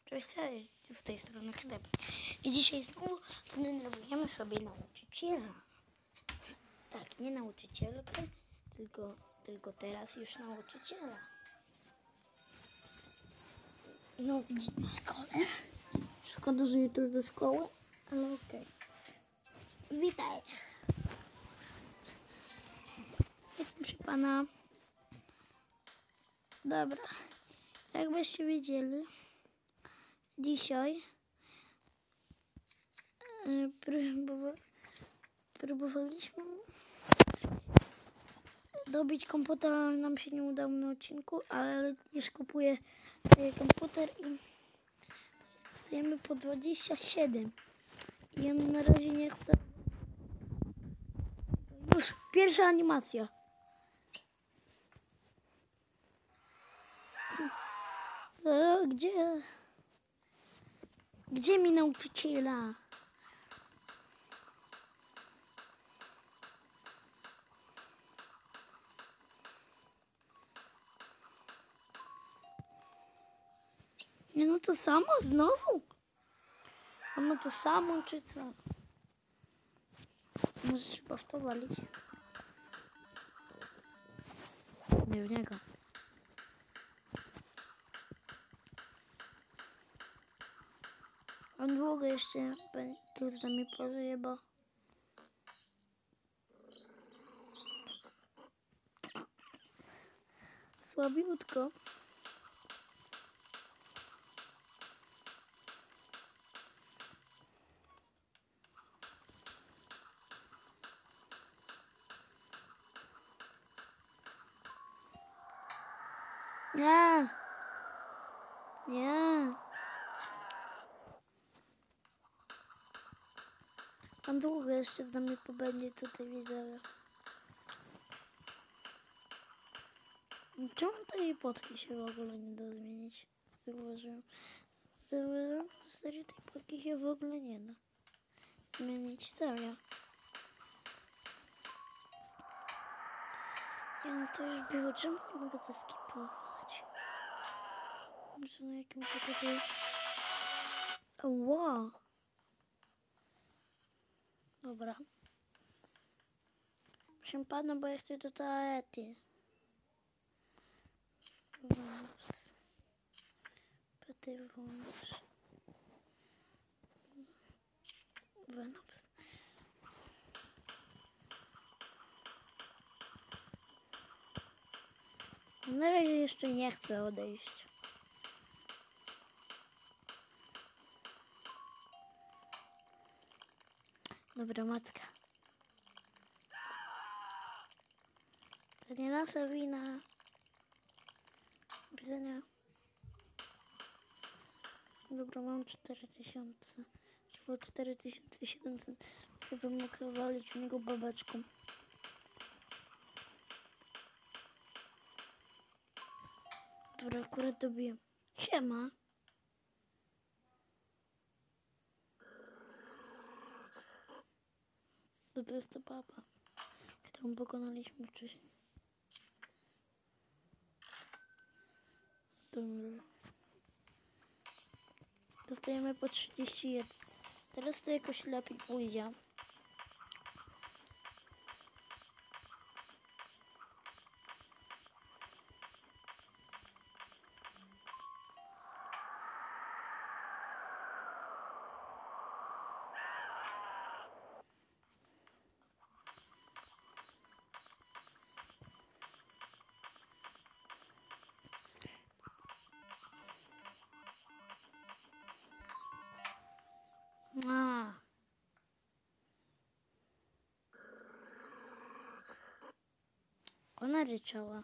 Cześć, w tej strony chleb. I dzisiaj znowu denerwujemy sobie nauczyciela. Tak, nie nauczycielkę, tylko teraz już nauczyciela. No, widzicie w szkole. Szkoda, że jutro do szkoły, ale okej. Witaj. Proszę pana. Dobra. Jakbyście wiedzieli, dzisiaj próbowaliśmy dobić komputer, ale nam się nie udało na odcinku, ale już kupuję komputer i wstajemy po 27. I ja na razie nie chcę. Już pierwsza animacja. Gdzie mi nauczyciela? Nie, no to samo znowu? A no to samo czy co? Może trzeba w to walić? Nie w niego. On długo jeszcze tu z nami pożyje, bo słabiutko. Nie. Nie. On długo jeszcze z nami pobędzie tutaj, widzowie. Czemu tej potki się w ogóle nie da zmienić? Zauważyłem, że serio tej potki się w ogóle nie da zmienić. Serio. Nie, no to już było. Czemu nie mogę to skipować? Może na jakimś etapie... Wow. Dobra. Proszę pana, bo ja chcę do toalety. Wąs. Paty wąs. Wąs. Na razie jeszcze nie chcę odejść. Dobra, matka. To nie nasza wina. Widzenia. Dobra, mam 4000. Było 4700. Chyba mogę walić w niego babeczką. Dobra, akurat dobiłem. Siema. To jest ta papa, którą pokonaliśmy wcześniej. Dobra. Dostajemy po 31. Teraz to jakoś lepiej pójdzie. Ona ryczała.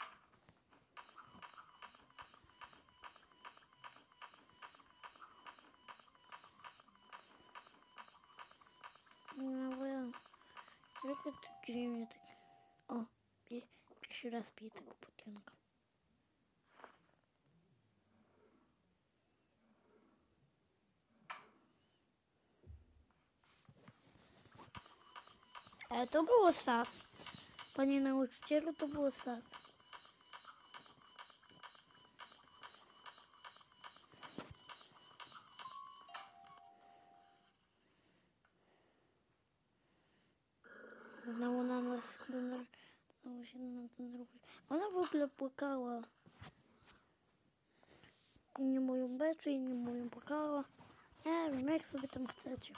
No bo ja... Trochę tu dziwnie tak... O, pierwszy raz piję tego potionka. Ale to było sas. Panie nauczycielu, to było sas. Znowu na nas znowu się na nas denerwuje. Ona w ogóle płakała. I nie moją beczu, i nie moją płakała. Nie wiem, jak sobie tam chcecie.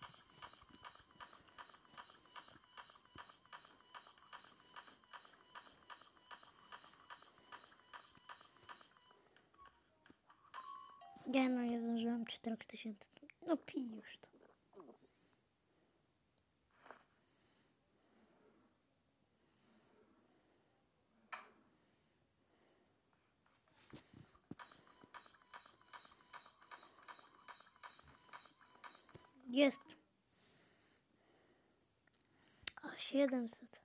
Ja no nie zdążyłam 4000. No pij już to. Jest. A 700.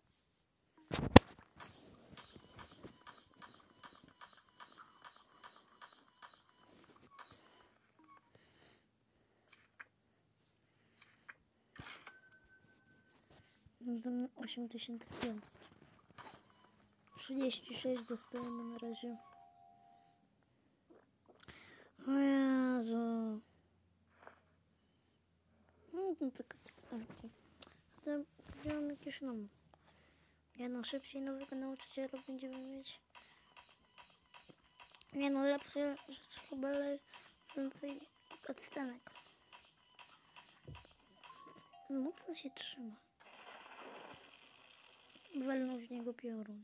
No tam 8500. 36 dostajemy na razie. O Jezu. No to katastrofi. Potem wziąłem jakieś nowe. Nie no, szybciej nowego nauczyciela będziemy mieć. Nie no, lepsze rzeczy chyba więcej cutscenek. Mocno się trzyma. Walnął w niego piorun.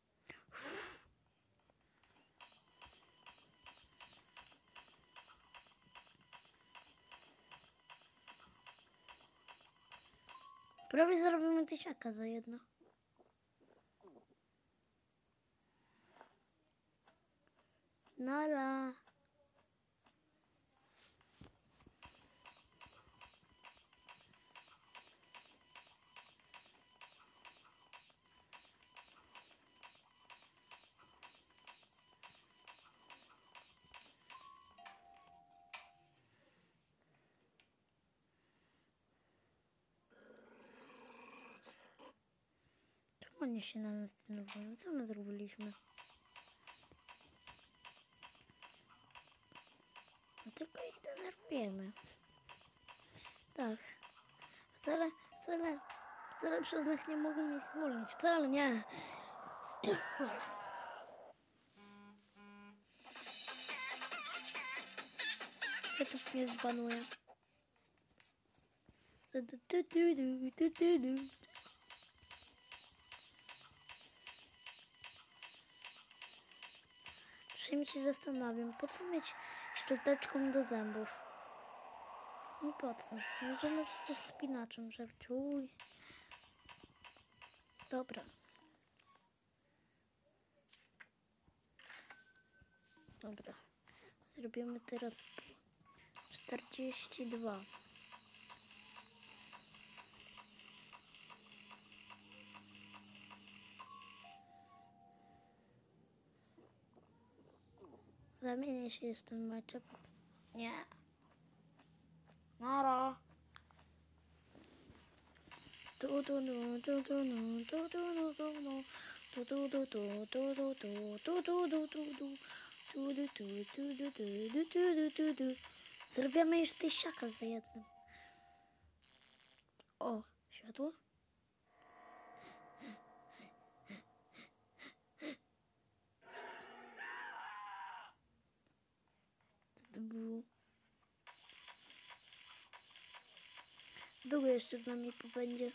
Prawie zarobimy 1000 za jedno. Nara. Czemu oni się na nas denerwują? Co my zrobiliśmy? No tylko ich denerwujemy. Tak. Wcale przez nich nie mogę ich zwolnić. Wcale nie. YouTube mnie zbanuje. Czasami się zastanawiam, po co mieć szczoteczką do zębów? No po co? Możemy przecież spinaczem żarciuj. Dobra. Dobra. Zrobimy teraz 42. Zamienię się z tym meczem. Nie. Nara. Zrobimy już 1000 za jednym. O, światło? To było. Długo jeszcze z nami pobędzie.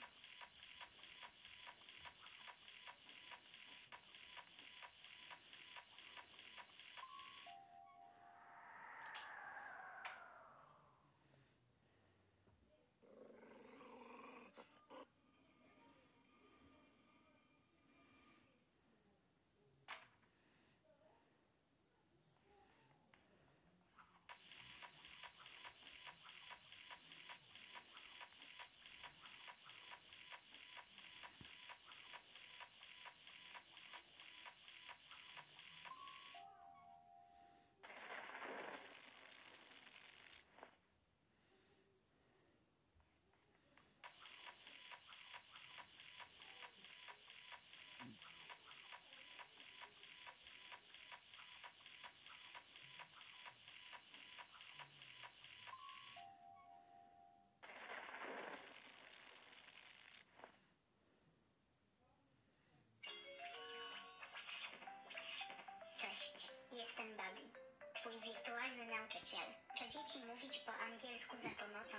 nauczyciel. Czy dzieci mówić po angielsku za pomocą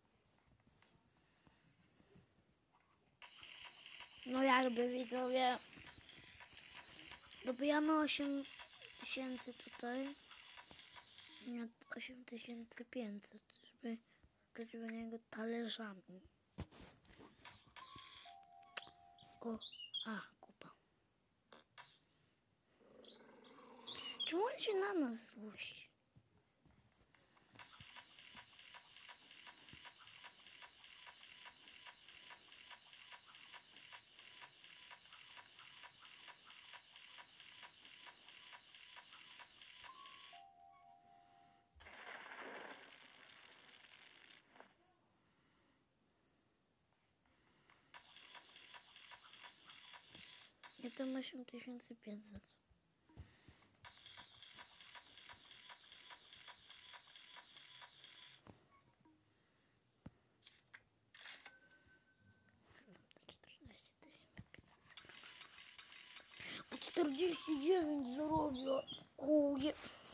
No jakby widzowie, dobijamy 8000 tutaj, nie 8500, żeby dać do niego talerzami. O, kupa. Czemu on się na nas złości? Ja tam 8500. O 49 zarobię. Chuje.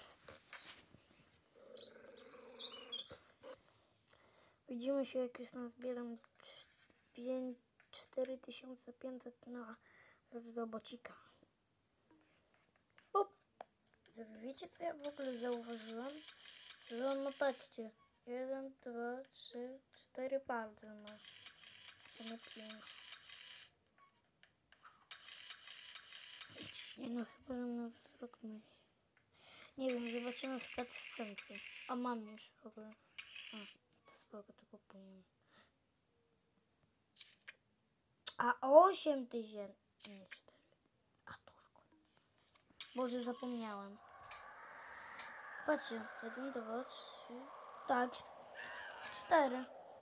Widzimy się, jak już nazbieram 4500 na robocika. Bo wiecie, co ja w ogóle zauważyłam? Że on ma, patrzcie, 1, 2, 3, 4 palce ma. Nie 5. Nie no, chyba że ma wzrok myli. Nie wiem, zobaczymy w cutscence. A mam już w ogóle. A, to spoko, to kupujemy. A 8000, nie 4. A tylko. Boże, zapomniałem. Patrzcie, 1, 2, 3. Tak, 4.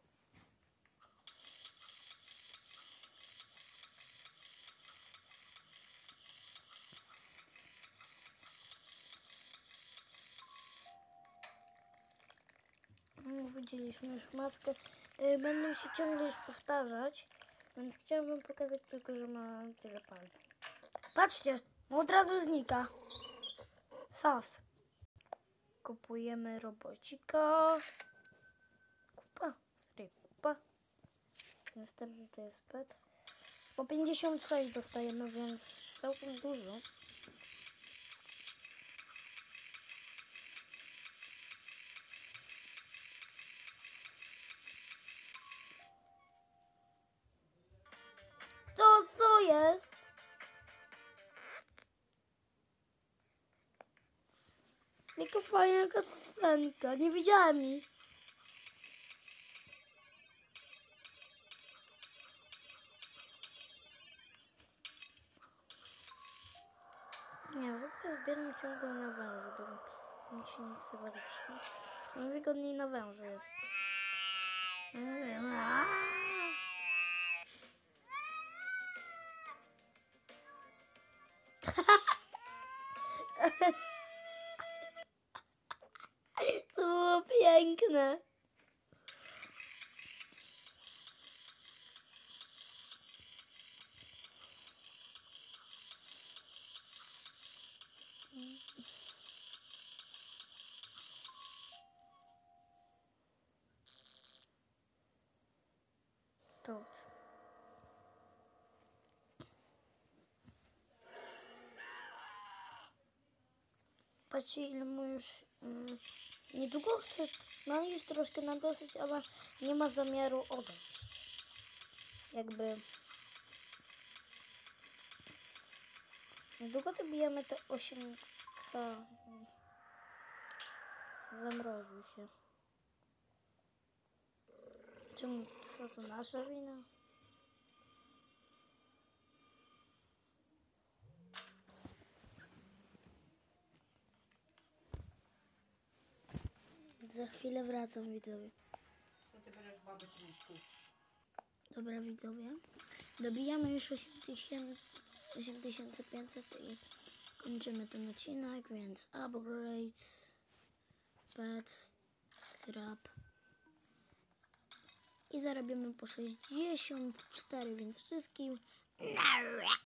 Widzieliśmy już maskę. Będą się ciągle już powtarzać, więc chciałabym pokazać tylko, że ma tyle palców. Patrzcie, od razu znika. Sas. Kupujemy robocika. Kupa. Kupa. Następny to jest pet. Po 56 dostajemy, więc całkiem dużo. Co jest? Jaka fajna cutscenka, nie widziałem jej. Nie, w ogóle zbieram ciągle na wężu, bo mi się nie chce walić. Najwygodniej na wężu jest. To było piękne. To. Patrzcie, ile mu już niedługo chce, no już troszkę na dosyć, ale nie ma zamiaru odejść. Jakby niedługo dobijemy te 8K. Zamroził się. Czemu? Co to nasza wina? Za chwilę wracam, widzowie. Dobra, widzowie. Dobijamy już 8500 i kończymy ten odcinek, więc upgrades, pets, scrap i zarobimy po 64, więc wszystkim